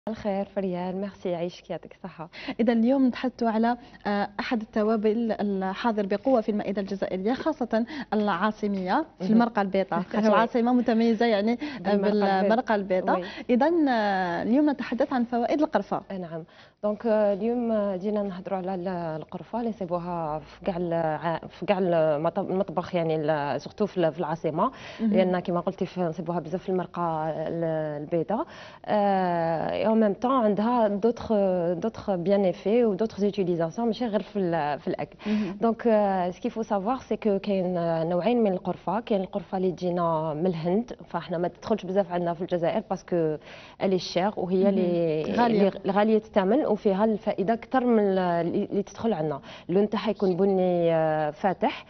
الخير فريال، ميرسي، يعيشك يعطيك الصحة. إذا اليوم نتحدث على أحد التوابل الحاضر بقوة في المائدة الجزائرية، خاصة العاصمية في المرقة البيضاء، خاطر العاصمة متميزة يعني بالمرقة البيضاء. إذا اليوم نتحدث عن فوائد القرفة. نعم، دونك اليوم جينا نهضروا على القرفة اللي نصيبوها في كاع المطبخ، يعني سورتو في العاصمة، لأن كما قلتي نصيبوها بزاف في المرقة البيضاء. او ميم طون عندها دوطخ بيان افي و دوطخ زوتيليزاسيون ماشي غير في الاكل. دونك سكي فو سافوار سي كو كاين نوعين من القرفة. كاين القرفة اللي تجينا من الهند، فاحنا ما تدخلش بزاف عندنا في الجزائر باسكو الي شير وهي اللي غالية الثمن وفيها الفائده اكثر من اللي تدخل عندنا. اللون تاعها يكون بني فاتح.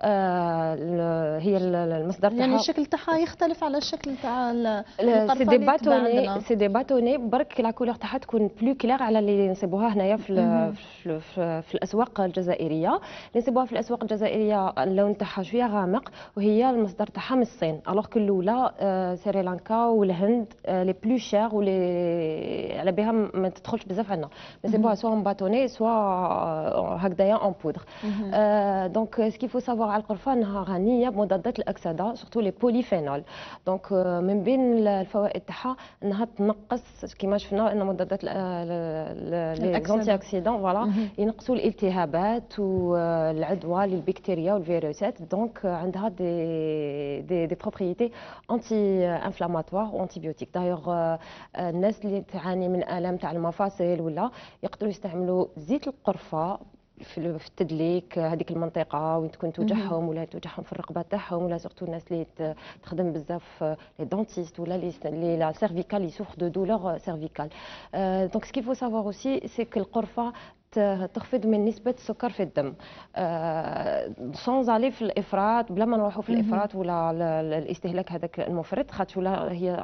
هي المصدر تاعها يعني الشكل تاعها يختلف على الشكل تاع القرفه. سي دي باتوني برك لا كولور تاعها تكون بلو كلير على اللي نصيبوها هنايا في الاسواق الجزائريه. اللي نصيبوها في الاسواق الجزائريه اللون تاعها شويه غامق، وهي المصدر تاعها من الصين، الوغ كو الاولى سريلانكا والهند لي بلو شير واللي على بها ما تدخلش بزاف عندنا. نصيبوها سوا باتوني سوا هكذايا اون بودر. دونك سكي فو سافوار على القرفه انها غنيه بمضادات الاكسده، سورتو لي بوليفينول. دونك من بين الفوائد تاعها انها تنقص كيما شفنا ان مضادات لي زونتي اكسيدون فوالا ينقصوا الالتهابات والعدوى للبكتيريا والفيروسات. دونك عندها دي بروبريتي انتي انفلاماتوار وانتي بيوتيك. دايوغ الناس اللي تعاني من الام تاع المفاصل ولا يقدروا يستعملوا زيت القرفه في التدليك هذيك المنطقه وين تكون توجعهم ولا توجعهم في الرقبه تاعهم، ولا سورتو الناس اللي تخدم بزاف لي دونتيست ولا لي لا سيرفيكال يسوفر دو دولور سيرفيكال. دونك سكي فو سافوار اوسي سي كو القرفه تخفض من نسبة السكر في الدم سونز علي في الافراط، بلا ما نروحوا في الافراط ولا الاستهلاك هذاك المفرط، خاطر ولا هي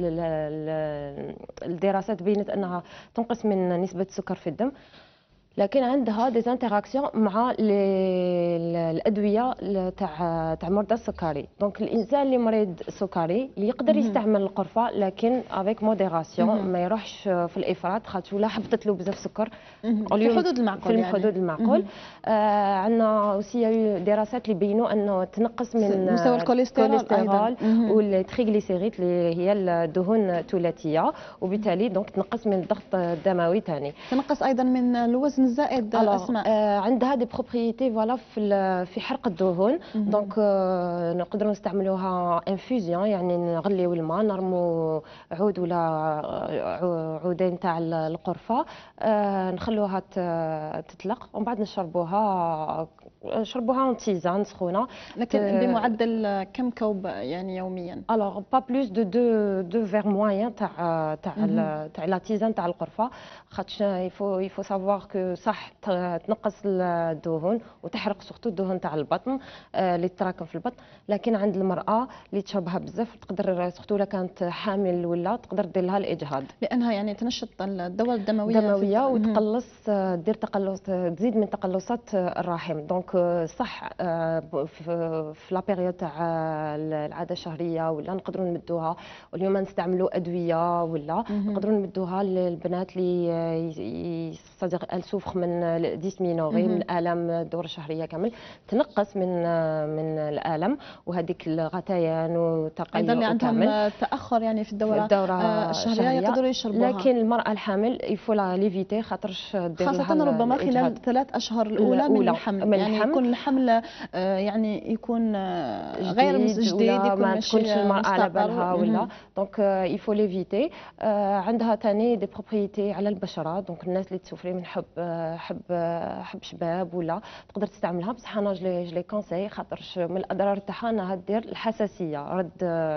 الدراسات بينت انها تنقص من نسبة السكر في الدم، لكن عندها دي انتراكسيون مع الادويه تاع مرضى السكري. دونك الانسان اللي مريض سكري اللي يقدر يستعمل القرفه، لكن افيك موديراسيون، ما يروحش في الافراط، خاطر ولا حبطت له بزاف سكر في الحدود المعقول. في الحدود المعقول. عندنا اوسي دراسات اللي بينوا انه تنقص من مستوى الكوليسترول والتريغليسيريد اللي هي الدهون الثلاثيه، وبالتالي دونك تنقص من الضغط الدموي ثاني، تنقص ايضا من الوزن الزائد. اسماء عندها دي بروبريتي فوالا في حرق الدهون. دونك نقدروا نستعملوها انفوزيون، يعني نغليو الماء نرموا عود ولا عودين تاع القرفه، نخلوها تطلق ومن بعد نشربوها اون تيزان سخونه. لكن بمعدل كم كوب يعني يوميا؟ الوغ با بلوس دو فير موين تاع لا تيزان تاع القرفه، خاطش يفو سافوار كو صح تنقص الدهون وتحرق سورتو الدهون تاع البطن اللي تراكم في البطن، لكن عند المراه اللي تشربها بزاف تقدر سورتو الا كانت حامل ولا تقدر دير لها الاجهاض، لانها يعني تنشط الدوره الدمويه وتقلص دير تقلص، تزيد من تقلصات الرحم. دونك صح في لا بيريود تاع العاده الشهريه ولا نقدروا نمدوها، واليوم نستعملوا ادويه ولا نقدروا نمدوها للبنات اللي صدق السوفخ من الديسمينوري من الام الدوره الشهريه كامل، تنقص من الالم وهذيك الغثيان وتقيؤ ايضا اللي عندهم تاخر يعني في الدوره الشهريه يقدروا يشربوها. لكن المراه الحامل يفو لا ليفيتي، خاطرش خاصه ربما خلال 3 أشهر الاولى من الحمل، يعني يكون الحمل يعني يكون غير جديد، يكون ما تكونش المراه على بالها ولا. دونك يفو ليفيتي. عندها ثاني دي بروبريتي على البشره. دونك الناس اللي تسوفري من حب شباب ولا تقدر تستعملها، بصح انا جلي كونساي خاطرش من الاضرار تاعها انها دير الحساسيه، رد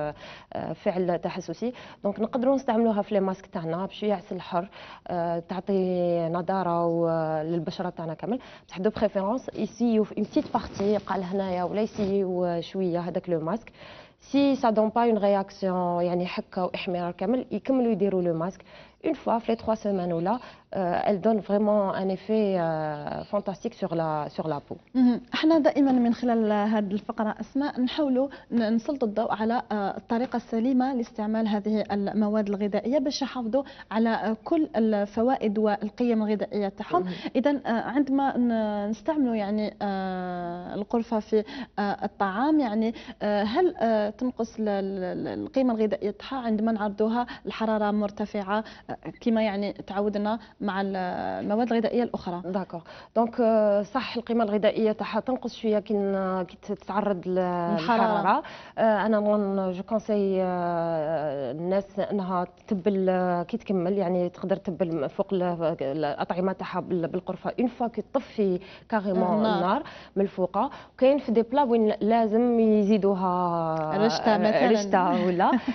فعل تحسسي. دونك نقدروا نستعملوها في لي ماسك تاعنا باش يعسل الحر، تعطي نضاره للبشره تاعنا كامل، بصح دو بريفيرونس يسيو في اون بتيت بارتي قال هنايا ولا يسيو شويه هذاك لو ماسك. سي سا دون با اون رياكسيون يعني حكه واحمرار كامل، يكملوا يديروا لو ماسك une fois في les 3 semaines ولا elle donne vraiment un effet fantastique sur la peau. احنا دائما من خلال هذه الفقره اسماء نحاولوا نسلط الضوء على الطريقه السليمه لاستعمال هذه المواد الغذائيه باش يحافظوا على كل الفوائد والقيم الغذائيه تاعهم. اذا عندما نستعملوا يعني القرفه في الطعام يعني هل تنقص القيمه الغذائيه تاعها عندما نعرضوها الحراره مرتفعه كما يعني تعودنا مع المواد الغذائيه الاخرى؟ داكور دونك صح القيمه الغذائيه تاعها تنقص شويه كي تتعرض للحراره. انا جو كونساي الناس انها تبل كي تكمل يعني تقدر تبل فوق الاطعمه تاعها بالقرفه اون فوا كي تطفي كاريمون النار من الفوقه. وكاين في دي بلا وين لازم يزيدوها رشته مثلا رشته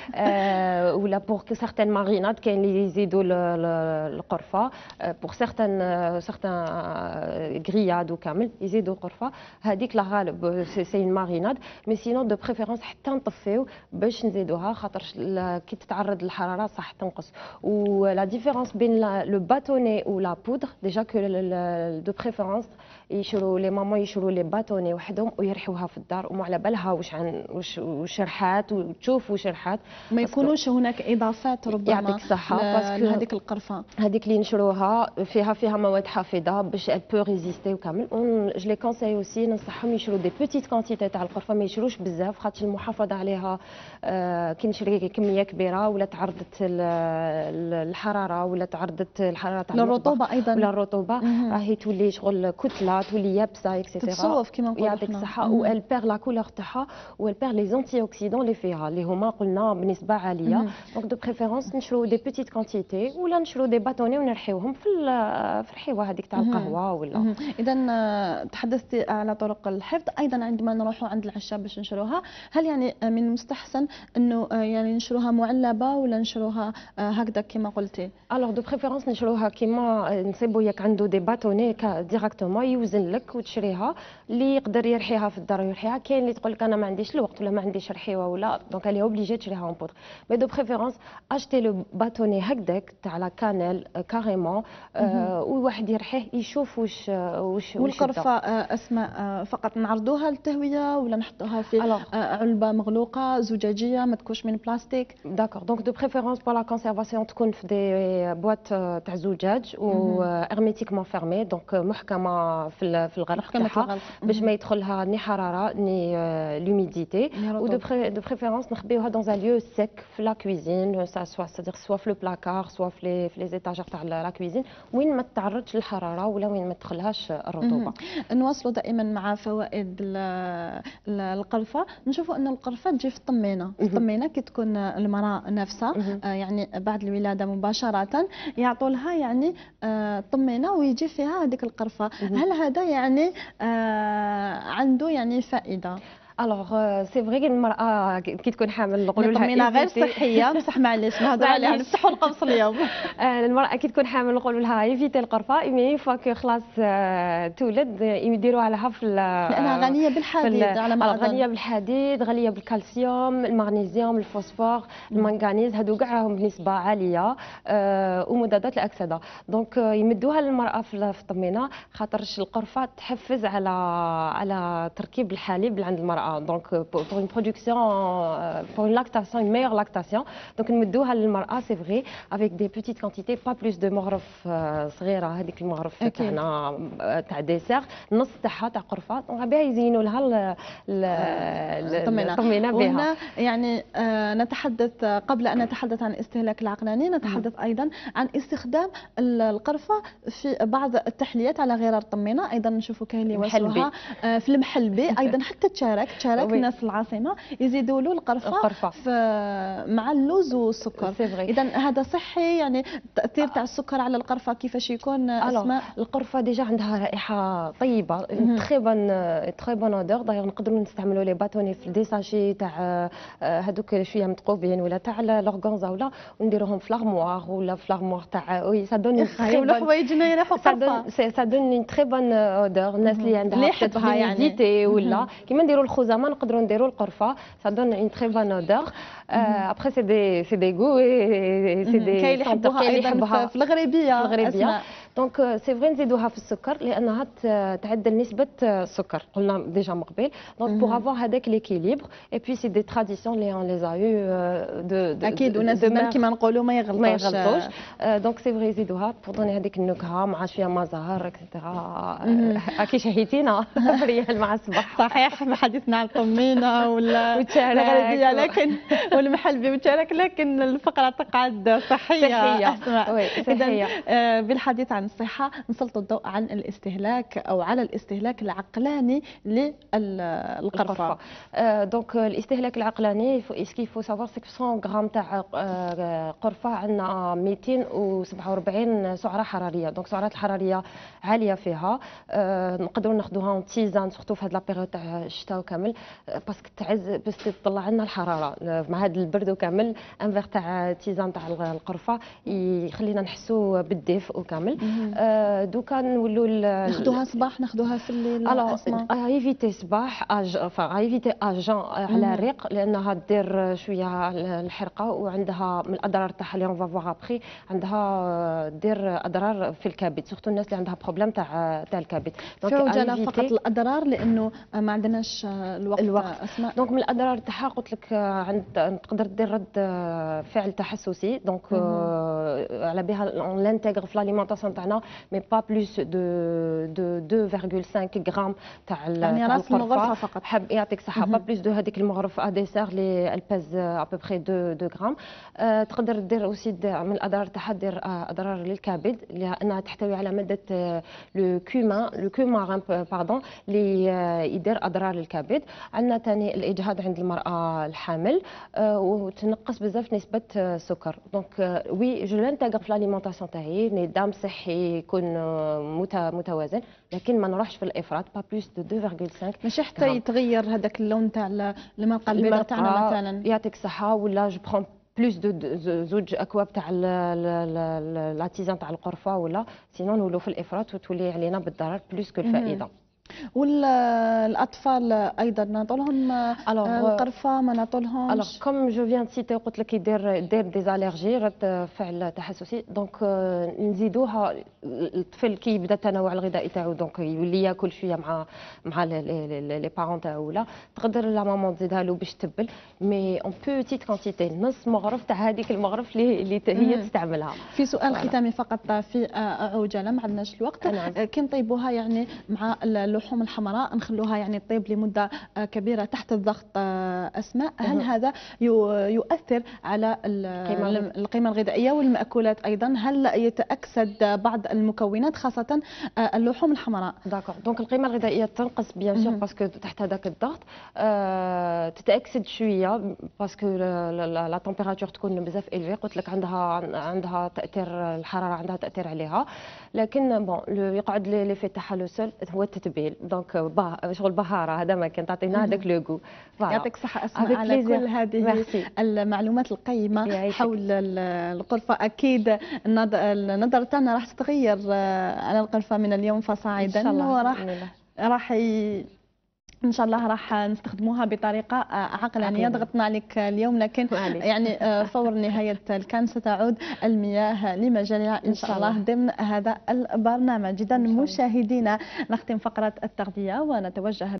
ولا بور سيغتان ماريناد كاين اللي يزيدوا القرفه بور سيغتان غرياد وكامل يزيدوا قرفه. هذيك لا غالب سي اون ماريناد مي سينون دو بريفيرونس حتى نطفيو باش نزيدوها خاطر كي تتعرض للحراره صح تنقص. ولا ديفيرونس بين لو باتوني ولا بودر ديجا كو دو بريفيرونس يشروا لي ماما يشروا لي باتوني وحدهم ويرحوها في الدار وما على بالها واش رحات وتشوف واش رحات ما يكونوش هناك اضافات ربما يعطيك الصحه باسكو هذيك القرفه هذيك اللي نشروها فيها مواد حافظه باش ال بو ريزيستي وكامل. جو لي كونساي اوسي ننصحهم يشروا دي بوتيت كونتيتي تاع القرفه ما يشروش بزاف خاطر المحافظه عليها كي نشري كميه كبيره ولا تعرضت الحراره ولا تعرضت الحراره تاع الرطوبه ايضا ولا الرطوبه راهي تولي شغل كتله تولي يابسه اكسيتيرا تتصوف كيما نقولوا يعطيك الصحه. وال بير لا كولور تاعها وال بير لي زونتي اوكسيدون اللي فيها اللي هما قلنا بنسبه عاليه. دونك دو بريفيرونس نشرو دي بوتيت كونتيتي ولا نشرو دي باتوني ونرحيوهم في الحيوه هذيك تاع القهوه ولا. اذا تحدثتي على طرق الحفظ ايضا عندما نروحوا عند العشاب باش نشروها هل يعني من المستحسن انه يعني نشروها معلبه ولا نشروها هكذا كما قلتي؟ الوغ دو بريفيرونس نشروها كيما نصيبوا ياك عنده دي باتوني ديراكتومون يوزن لك وتشريها اللي يقدر يرحيها في الدار يرحيها. كاين اللي تقول لك انا ما عنديش الوقت ولا ما عنديش رحيوه ولا دونك اللي اوبليجي تشريها اون بودر. مي دو بريفيرونس اشتي لو باتوني هكذاك تاع لا كانيل كاريمون وواحد يرحيه يشوف واش والقرفه اسماء فقط نعرضوها للتهويه ولا نحطوها في علبه مغلوقه زجاجيه ما تكونش من بلاستيك؟ داكور دونك دو بريفيرونس بور لا كونسيرفاسيون تكون في دي بواط تاع زجاج و ارميتيكمون فيرمي دونك محكمه في الغلق تاعها باش ما يدخلها ني حراره ني لوميديتي. و دو بريفيرونس نخبيوها دون ان ليو سيك في لا كويزين سوا في لو بلاكار سوا في لي زيتاجير تاع لا كويزين وين ما تعرضش للحراره ولا وين ما تدخلهاش الرطوبه. نواصلوا دائما مع فوائد القرفه. نشوفوا ان القرفه تجي في الطمينه كي تكون المراه نفسها يعني بعد الولاده مباشره يعطوا لها يعني طمينه ويجي فيها هذيك القرفه. هل هذا يعني عنده يعني فائده؟ الوغ سي فري المراه كي تكون حامل نقولوا لها طمينه غير صحيه بصح معليش نهضروا عليها نفتحوا القوس اليوم. المراه كي تكون حامل نقولوا لها ايفيتي القرفه مي فوا كو خلاص تولد يديروها لها في لانها غنيه بالحديد على ما اظن. غنيه بالحديد غنيه بالكالسيوم المغنيسيوم الفوسفور المنغنيز هادو كاع راهم بنسبه عاليه ومضادات الاكسده. دونك يمدوها للمراه في الطمينه خاطرش القرفه تحفز على تركيب الحليب اللي عند المراه. Donc pour une production, pour une lactation, une meilleure lactation, donc نمدوها للمرأة c'est vrai avec des petites quantités pas plus de مغرف صغيرة هذيك المغرف تاعنا تاع ديسير نص تاعها تاع قرفة دونك بها يزينوا لها الطمينة بها. يعني نتحدث قبل أن نتحدث عن الاستهلاك العقلاني نتحدث أيضا عن استخدام القرفة في بعض التحليات على غرار الطمينة. أيضا نشوفوا كاين اللي يوصلوها في المحلبي أيضا حتى تشارك الناس العاصمه يزيدوا له القرفه مع اللوز والسكر. اذا هذا صحي يعني التاثير تاع السكر على القرفه كيفاش يكون اسماء؟ القرفه ديجا عندها رائحه طيبه تري بون اودور داير نقدروا نستعملوا لي باتوني في دي ساشي تاع هذوك شويه متقوبين ولا تاع لورغانزا ولا ونديروهم في لارموار ولا في لارموار تاع وي سا دون ولا حوايجنا يريحوا قرفه سا دون تري بون اودور. الناس اللي عندها يعني ولا كيما نديروا الخبز زعما نقدروا نديروا القرفه سا دون اون تري بون اودور. ابخي سي دي غو سي دي كاين اللي يحبوها ايضا في الغريبيه. دونك سي فري نزيدوها في السكر لانها تعدل نسبه السكر قلنا ديجا من قبل. دونك بوغ افوار هذاك ليكيليبر اي بي سي دي تراديسيون اللي اون لي يو دو اكيد وناس كيما نقولوا ما يغلطوش. دونك سي فري يزيدوها بور دوني هذيك النكهه مع شويه ما زهر اكسترا. كي شهيتينا ريال مع الصباح. صحيح في حديثنا عن الطمينه ولا الغريبيه لكن والمحلبي والشارك، لكن الفقره تقعد صحيه. اذا بالحديث عن الصحه نسلط الضوء عن الاستهلاك او على الاستهلاك العقلاني للقرفه. دونك الاستهلاك العقلاني اسكي فو سافوار 100 غرام تاع قرفه عندنا 247 سعره حراريه. دونك السعرات الحراريه عاليه فيها. نقدروا ناخذوها اون تيزان سورتو في هذه لابيريود تاع الشتاء وكامل باسكو تعز باش تطلع لنا الحراره مع هذا البرد وكامل. انفير تاع تيزان تاع القرفه يخلينا نحسوا بالدفء وكامل. دوكا نولوا ناخذوها صباح ناخذوها في الليل. ايفيتي صباح ايفيتي اجان على الريق لانها دير شويه الحرقه وعندها من الاضرار تاعها اللي اون فافوار ابخي عندها دير اضرار في الكبد سورتو الناس اللي عندها بروبليم تاع الكبد. دونك فقط الاضرار لانه ما عندناش الوقت. اسماء دونك من الاضرار تاعها قلت لك تقدر دير رد فعل تحسسي. دونك على بها اون لانتيغر في لاليمونطاسيون تاعنا مي با بلوس دو 2.5 غرام تاع يعني راس المغرفه فقط. حب يعطيك صحه با بلوس دو هذيك المغرف ا ديسير اللي الباز ابوبري 2 غرام. تقدر دير اوسي من الاضرار تاعها دير اضرار للكبد لانها تحتوي على ماده لو كومارين باردون اللي يدير اضرار للكبد. عندنا ثاني الاجهاض عند المراه الحامل وتنقص بزاف نسبه السكر. دونك وي جو لانتيغر في لاليمونطاسيون تاعي نظام صحي يكون متوازن لكن ما نروحش في الافراط با بلوس دو 2.5. ماشي حتى يتغير هذاك اللون تاع المرقه البيضاء تاعنا مثلا. يعطيك الصحه ولا جو برون بلوس دو زوج اكواب تاع لا تيزان تاع القرفه ولا سينون نولوا في الافراط وتولي علينا بالضرر بلوس كو الفائده. والاطفال ايضا نعطولهم القرفه ما نعطولهمش؟ الوغ كوم جو فيان سيتي قلت لك يدير دي الرجي رد فعل تحسسي. دونك نزيدوها الطفل كي يبدا التنوع الغذائي تاعو دونك يولي ياكل شويه مع لي بارون تاعو ولا تقدر لا ماما تزيدها له باش تبل مي اون بوتيت كونتيتي نص مغرف تاع هذيك المغرف اللي هي تستعملها. في سؤال ختامي فقط في عجاله ما عندناش الوقت. كي نطيبوها يعني مع اللحوم الحمراء نخلوها يعني تطيب لمده كبيره تحت الضغط اسماء، هل هذا يؤثر على القيمه الغذائيه والمأكولات ايضا؟ هل يتأكسد بعض المكونات خاصه اللحوم الحمراء؟ داكور دونك القيمه الغذائيه تنقص بيان سور باسكو تحت هذاك الضغط. تتأكسد شويه باسكو لا تمبيراتور تكون بزاف الفي. قلت لك عندها تاثير الحراره عندها تاثير عليها لكن بون يقعد لي في تاعها لو سول هو التتبيل. دونك شغل بهاره هذا ما كان تعطينا هذاك لو غو. يعطيك الصحه اسماء على كل هذه المعلومات القيمه حول القرفه. اكيد النظره تاعنا راح تتغير على القرفه من اليوم فصاعدا. ان شاء الله ان شاء الله راح نستخدموها بطريقه عقلانيه. ضغطنا عليك اليوم لكن يعني فور نهايه الكان ستعود المياه لمجاريها ان شاء الله ضمن هذا البرنامج. اذا مشاهدينا نختم فقره التغذيه ونتوجه